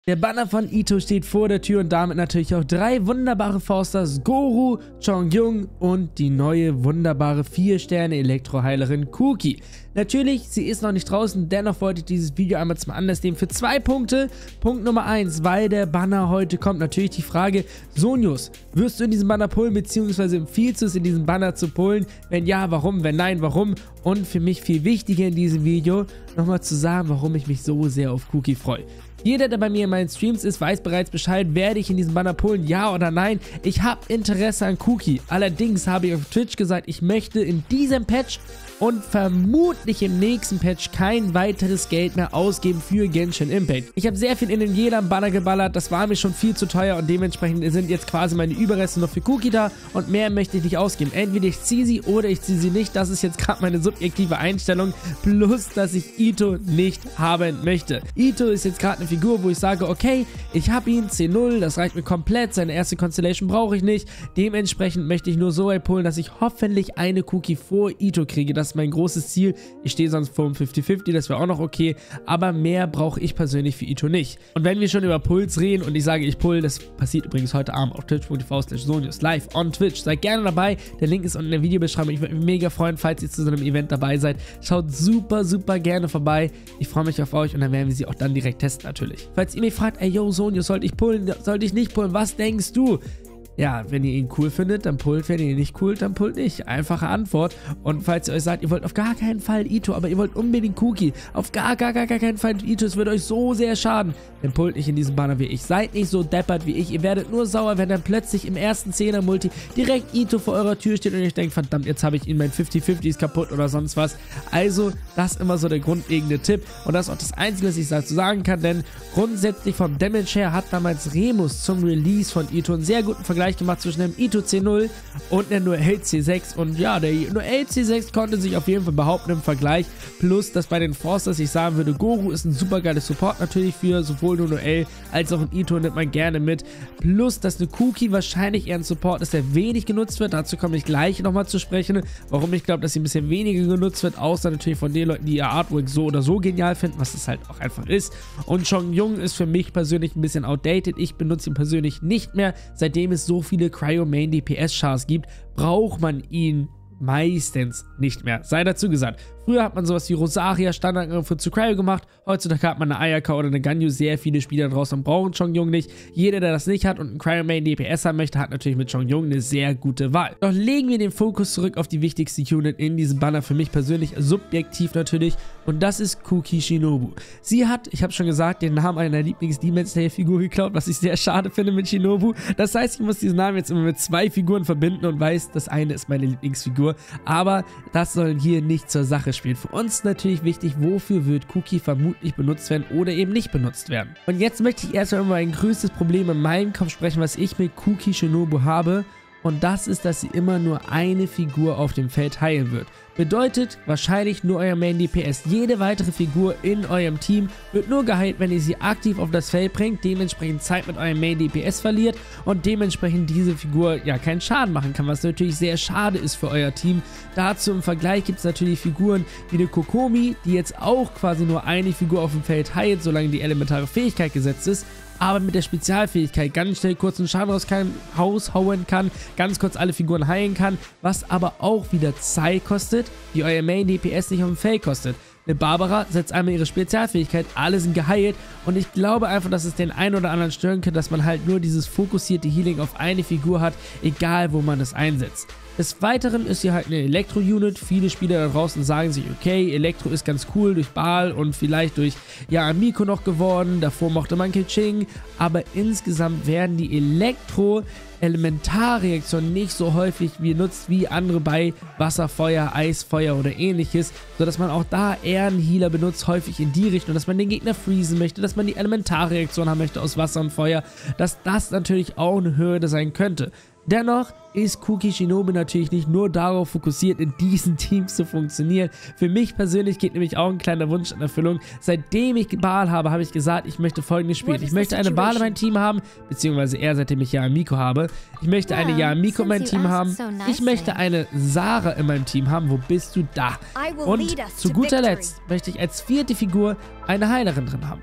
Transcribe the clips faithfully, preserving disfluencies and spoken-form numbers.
Der Banner von Itto steht vor der Tür und damit natürlich auch drei wunderbare Forsters, Goru, Chongyun und die neue wunderbare vier Sterne Elektroheilerin Kuki. Natürlich, sie ist noch nicht draußen, dennoch wollte ich dieses Video einmal zum Anlass nehmen für zwei Punkte. Punkt Nummer eins, weil der Banner heute kommt, natürlich die Frage, Sonius, wirst du in diesem Banner pullen, beziehungsweise empfiehlst du es in diesem Banner zu pullen? Wenn ja, warum? Wenn nein, warum? Und für mich viel wichtiger in diesem Video, nochmal zu sagen, warum ich mich so sehr auf Kuki freue. Jeder, der bei mir in meinen Streams ist, weiß bereits Bescheid, werde ich in diesem Banner pullen, ja oder nein. Ich habe Interesse an Kuki. Allerdings habe ich auf Twitch gesagt, ich möchte in diesem Patch und vermutlich im nächsten Patch kein weiteres Geld mehr ausgeben für Genshin Impact. Ich habe sehr viel in den Jeder Banner geballert, das war mir schon viel zu teuer und dementsprechend sind jetzt quasi meine Überreste noch für Kuki da und mehr möchte ich nicht ausgeben. Entweder ich ziehe sie oder ich ziehe sie nicht, das ist jetzt gerade meine subjektive Einstellung, plus dass ich Itto nicht haben möchte. Itto ist jetzt gerade eine Figur, wo ich sage, okay, ich habe ihn, C null, das reicht mir komplett, seine erste Constellation brauche ich nicht, dementsprechend möchte ich nur so weit pullen, dass ich hoffentlich eine Kuki vor Itto kriege, das ist mein großes Ziel. Ich stehe sonst vor dem fünfzig fünfzig, das wäre auch noch okay, aber mehr brauche ich persönlich für Itto nicht. Und wenn wir schon über Puls reden und ich sage, ich pull, das passiert übrigens heute Abend auf twitch punkt t v slash sonius live on Twitch. Seid gerne dabei, der Link ist unten in der Videobeschreibung. Ich würde mich mega freuen, falls ihr zu so einem Event dabei seid. Schaut super, super gerne vorbei. Ich freue mich auf euch und dann werden wir sie auch dann direkt testen natürlich. Falls ihr mich fragt, ey yo Sonius, sollte ich pullen, sollte ich nicht pullen, was denkst du? Ja, wenn ihr ihn cool findet, dann pullt, wenn ihr ihn nicht cool, dann pullt nicht. Einfache Antwort. Und falls ihr euch sagt, ihr wollt auf gar keinen Fall Itto, aber ihr wollt unbedingt Kuki, auf gar, gar, gar, gar keinen Fall Itto, es würde euch so sehr schaden, dann pullt nicht in diesem Banner wie ich. Seid nicht so deppert wie ich. Ihr werdet nur sauer, wenn dann plötzlich im ersten Zehner-Multi direkt Itto vor eurer Tür steht und ihr denkt, verdammt, jetzt habe ich ihn, mein fünfzig fünfzig ist kaputt oder sonst was. Also, das ist immer so der grundlegende Tipp. Und das ist auch das Einzige, was ich dazu sagen kann, denn grundsätzlich vom Damage her hat damals Remus zum Release von Itto einen sehr guten Vergleich gemacht zwischen dem Itto C null und der Noelle C sechs und ja, der Noelle C sechs konnte sich auf jeden Fall behaupten im Vergleich, plus dass bei den Forsters ich sagen würde, Goru ist ein super geiles Support natürlich für sowohl nur Noelle als auch ein Itto, nimmt man gerne mit, plus dass eine Kuki wahrscheinlich eher ein Support ist, der wenig genutzt wird, dazu komme ich gleich nochmal zu sprechen, warum ich glaube, dass sie ein bisschen weniger genutzt wird, außer natürlich von den Leuten, die ihr Artwork so oder so genial finden, was es halt auch einfach ist. Und Chongyun ist für mich persönlich ein bisschen outdated, ich benutze ihn persönlich nicht mehr, seitdem es so viele Cryo Main D P S Chars gibt, braucht man ihn meistens nicht mehr. Sei dazu gesagt, früher hat man sowas wie Rosaria Standardangriffe zu Cryo gemacht, heutzutage hat man eine Ayaka oder eine Ganyu, sehr viele Spieler draußen brauchen Chongyun nicht. Jeder, der das nicht hat und einen Cryo Main D P S haben möchte, hat natürlich mit Chongyun eine sehr gute Wahl. Doch legen wir den Fokus zurück auf die wichtigste Unit in diesem Banner, für mich persönlich, subjektiv natürlich, und das ist Kuki Shinobu. Sie hat, ich habe schon gesagt, den Namen einer Lieblings-Demon Slayer Figur geklaut, was ich sehr schade finde mit Shinobu. Das heißt, ich muss diesen Namen jetzt immer mit zwei Figuren verbinden und weiß, das eine ist meine Lieblingsfigur, aber das soll hier nicht zur Sache spielen. Für uns ist natürlich wichtig, wofür wird Kuki vermutlich benutzt werden oder eben nicht benutzt werden. Und jetzt möchte ich erstmal über ein größtes Problem in meinem Kopf sprechen, was ich mit Kuki Shinobu habe. Und das ist, dass sie immer nur eine Figur auf dem Feld heilen wird. Bedeutet wahrscheinlich nur euer Main D P S. Jede weitere Figur in eurem Team wird nur geheilt, wenn ihr sie aktiv auf das Feld bringt, dementsprechend Zeit mit eurem Main D P S verliert und dementsprechend diese Figur ja keinen Schaden machen kann, was natürlich sehr schade ist für euer Team. Dazu im Vergleich gibt es natürlich Figuren wie eine Kokomi, die jetzt auch quasi nur eine Figur auf dem Feld heilt, solange die elementare Fähigkeit gesetzt ist, aber mit der Spezialfähigkeit ganz schnell kurz einen Schaden raus kann, raushauen kann, ganz kurz alle Figuren heilen kann, was aber auch wieder Zeit kostet, die euer Main D P S nicht auf dem Feld kostet. Eine Barbara setzt einmal ihre Spezialfähigkeit, alle sind geheilt und ich glaube einfach, dass es den einen oder anderen stören könnte, dass man halt nur dieses fokussierte Healing auf eine Figur hat, egal wo man es einsetzt. Des Weiteren ist hier halt eine Elektro-Unit. Viele Spieler da draußen sagen sich, okay, Elektro ist ganz cool durch Baal und vielleicht durch, ja, Miko noch geworden. Davor mochte man Keqing. Aber insgesamt werden die Elektro-Elementarreaktionen nicht so häufig benutzt wie andere bei Wasser, Feuer, Eis, Feuer oder ähnliches. Sodass man auch da eher einen Healer benutzt, häufig in die Richtung, dass man den Gegner freezen möchte, dass man die Elementarreaktion haben möchte aus Wasser und Feuer. Dass das natürlich auch eine Hürde sein könnte. Dennoch ist Kuki Shinobu natürlich nicht nur darauf fokussiert, in diesen Teams zu funktionieren. Für mich persönlich geht nämlich auch ein kleiner Wunsch in Erfüllung. Seitdem ich Baal habe, habe ich gesagt, ich möchte folgendes spielen. Ich möchte eine Baal in meinem Team haben, beziehungsweise eher seitdem ich Yamiko habe. Ich möchte eine Yamiko in meinem Team haben. Ich möchte eine Sarah in meinem Team haben. Wo bist du da? Und zu guter Letzt möchte ich als vierte Figur eine Heilerin drin haben.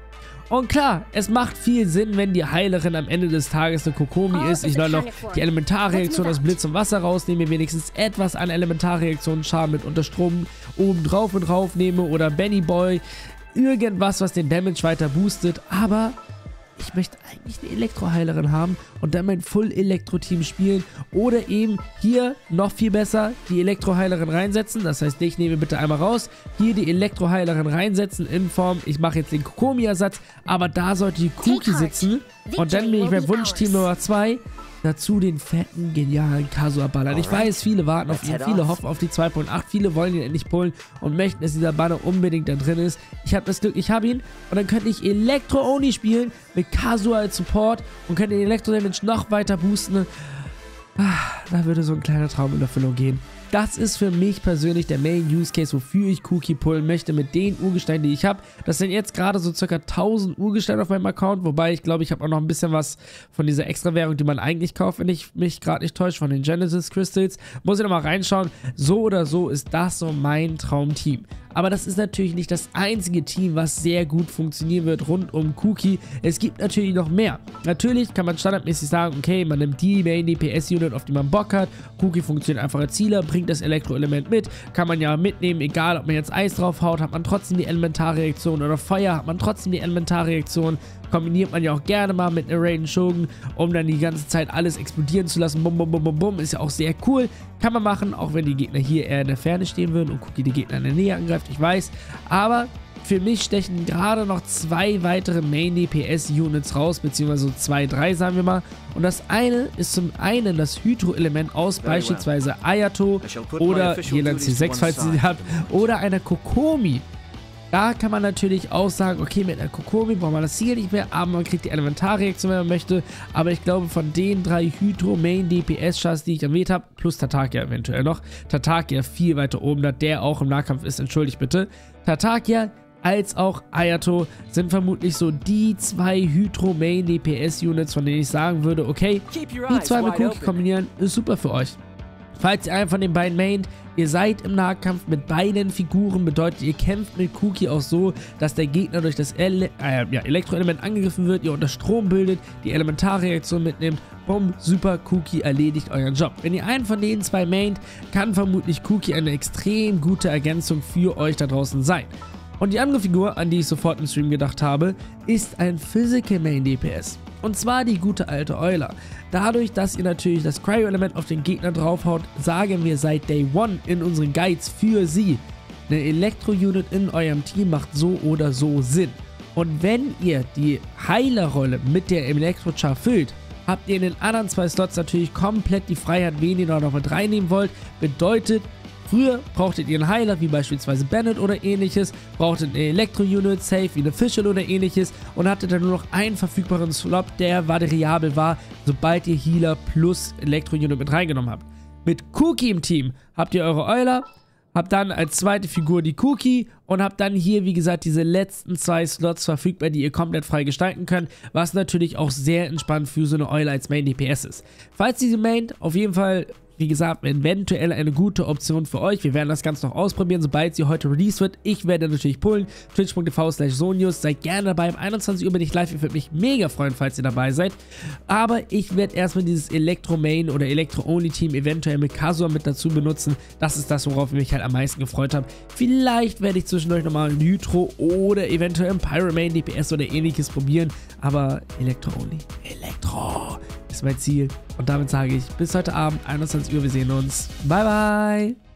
Und klar, es macht viel Sinn, wenn die Heilerin am Ende des Tages eine Kokomi ist. Ich soll noch die Elementarreaktion aus Blitz und Wasser rausnehmen, mir wenigstens etwas an Elementarreaktionen Schaden mit Unterstrom oben drauf und rauf nehme oder Benny Boy, irgendwas, was den Damage weiter boostet. Aber ich möchte eigentlich eine Elektroheilerin haben und dann mein Full-Elektro-Team spielen oder eben hier noch viel besser die Elektroheilerin reinsetzen. Das heißt, ich nehme bitte einmal raus, hier die Elektroheilerin reinsetzen in Form, ich mache jetzt den Kokomi-Ersatz, aber da sollte die Cookie sitzen und dann bin ich beim Wunschteam Nummer zwei. Dazu den fetten, genialen Kazuha ballern. Ich weiß, viele warten auf ihn, viele hoffen auf die zwei Punkt acht, viele wollen ihn endlich pullen und möchten, dass dieser Banner unbedingt da drin ist. Ich habe das Glück, ich habe ihn und dann könnte ich Elektro-Only spielen mit Kazuha als Support und könnte den Elektro-Damage noch weiter boosten. Ah, da würde so ein kleiner Traum in Erfüllung gehen. Das ist für mich persönlich der Main-Use-Case, wofür ich Cookie pullen möchte mit den Urgesteinen, die ich habe. Das sind jetzt gerade so circa tausend Urgesteine auf meinem Account, wobei ich glaube, ich habe auch noch ein bisschen was von dieser Extra-Währung, die man eigentlich kauft, wenn ich mich gerade nicht täusche, von den Genesis Crystals. Muss ich nochmal reinschauen. So oder so ist das so mein Traumteam. Aber das ist natürlich nicht das einzige Team, was sehr gut funktionieren wird rund um Cookie. Es gibt natürlich noch mehr. Natürlich kann man standardmäßig sagen, okay, man nimmt die Main-D P S-Unit, auf die man Bock hat. Cookie funktioniert einfach als Zieler, bringt das Elektro-Element mit. Kann man ja mitnehmen, egal ob man jetzt Eis drauf haut, hat man trotzdem die Elementarreaktion oder Feuer, hat man trotzdem die Elementarreaktion. Kombiniert man ja auch gerne mal mit einer Raiden Shogun, um dann die ganze Zeit alles explodieren zu lassen. Bum, bum, bum, bum, bum. Ist ja auch sehr cool. Kann man machen, auch wenn die Gegner hier eher in der Ferne stehen würden und Cookie die Gegner in der Nähe angreift, ich weiß. Aber für mich stechen gerade noch zwei weitere Main-D P S-Units raus, beziehungsweise so zwei, drei, sagen wir mal. Und das eine ist zum einen das Hydro-Element aus beispielsweise Ayato oder Yelan C sechs, falls ihr sie habt, oder einer Kokomi. Da kann man natürlich auch sagen, okay, mit einer Kokomi braucht man das Ziel nicht mehr, aber man kriegt die Elementarreaktion, wenn man möchte. Aber ich glaube, von den drei Hydro-Main-D P S-Chars, die ich erwähnt habe, plus Tatakia eventuell noch, Tatakia viel weiter oben, da der auch im Nahkampf ist, entschuldigt bitte. Tatakia als auch Ayato sind vermutlich so die zwei Hydro-Main-D P S-Units, von denen ich sagen würde, okay, die zwei mit Cookie kombinieren, ist super für euch. Falls ihr einen von den beiden maint, ihr seid im Nahkampf mit beiden Figuren, bedeutet, ihr kämpft mit Cookie auch so, dass der Gegner durch das Ele äh, ja, Elektroelement angegriffen wird, ihr unter Strom bildet, die Elementarreaktion mitnehmt, bumm, super, Cookie erledigt euren Job. Wenn ihr einen von den zwei maint, kann vermutlich Cookie eine extrem gute Ergänzung für euch da draußen sein. Und die andere Figur, an die ich sofort im Stream gedacht habe, ist ein Physical Main D P S. Und zwar die gute alte Euler. Dadurch, dass ihr natürlich das Cryo-Element auf den Gegner draufhaut, sagen wir seit Day One in unseren Guides für sie, eine Elektro-Unit in eurem Team macht so oder so Sinn. Und wenn ihr die Heilerrolle mit der Elektro-Char füllt, habt ihr in den anderen zwei Slots natürlich komplett die Freiheit, wen ihr da noch mit reinnehmen wollt. Bedeutet, früher brauchtet ihr einen Heiler, wie beispielsweise Bennett oder ähnliches, brauchtet eine Elektro-Unit, safe wie eine Fischl oder ähnliches und hattet dann nur noch einen verfügbaren Slot, der variabel war, sobald ihr Healer plus Elektro-Unit mit reingenommen habt. Mit Cookie im Team habt ihr eure Euler, habt dann als zweite Figur die Cookie und habt dann hier, wie gesagt, diese letzten zwei Slots verfügbar, die ihr komplett frei gestalten könnt, was natürlich auch sehr entspannt für so eine Eule als Main D P S ist. Falls diese Main auf jeden Fall, wie gesagt, eventuell eine gute Option für euch. Wir werden das Ganze noch ausprobieren, sobald sie heute released wird. Ich werde natürlich pullen. twitch punkt t v slash sonius. Seid gerne dabei. Um einundzwanzig Uhr bin ich live. Ich würde mich mega freuen, falls ihr dabei seid. Aber ich werde erstmal dieses Elektro-Main oder Elektro-Only-Team eventuell mit Kazuha mit dazu benutzen. Das ist das, worauf ich mich halt am meisten gefreut habe. Vielleicht werde ich zwischendurch nochmal ein Hydro oder eventuell ein Pyro-Main D P S oder ähnliches probieren. Aber Elektro-Only. Elektro ist mein Ziel. Und damit sage ich bis heute Abend, einundzwanzig Uhr, wir sehen uns. Bye, bye.